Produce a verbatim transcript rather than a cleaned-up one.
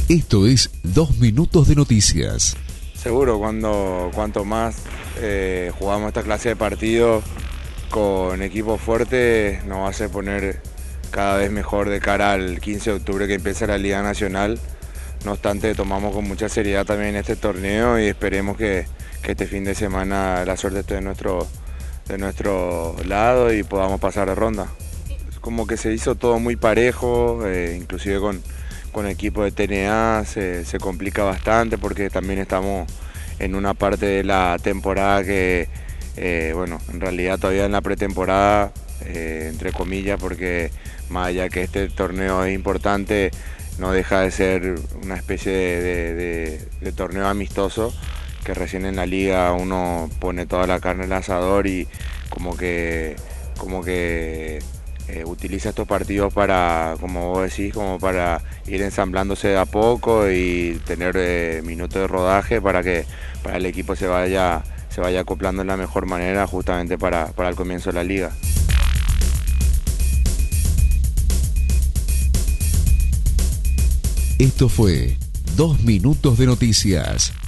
Esto es Dos Minutos de Noticias. Seguro, cuando cuanto más eh, jugamos esta clase de partido con equipos fuertes, nos va a hacer poner cada vez mejor de cara al quince de octubre que empieza la Liga Nacional. No obstante, tomamos con mucha seriedad también este torneo y esperemos que, que este fin de semana la suerte esté de nuestro, de nuestro lado y podamos pasar de ronda. Como que se hizo todo muy parejo, eh, inclusive con, con el equipo de T N A se, se complica bastante porque también estamos en una parte de la temporada que, eh, bueno, en realidad todavía en la pretemporada, eh, entre comillas, porque más allá que este torneo es importante, no deja de ser una especie de, de, de, de torneo amistoso, que recién en la liga uno pone toda la carne en el asador y como que, como que eh, utiliza estos partidos para, como vos decís, como para ir ensamblándose de a poco y tener eh, minutos de rodaje para que para el equipo se vaya, se vaya acoplando de la mejor manera justamente para, para el comienzo de la liga. Esto fue Dos Minutos de Noticias.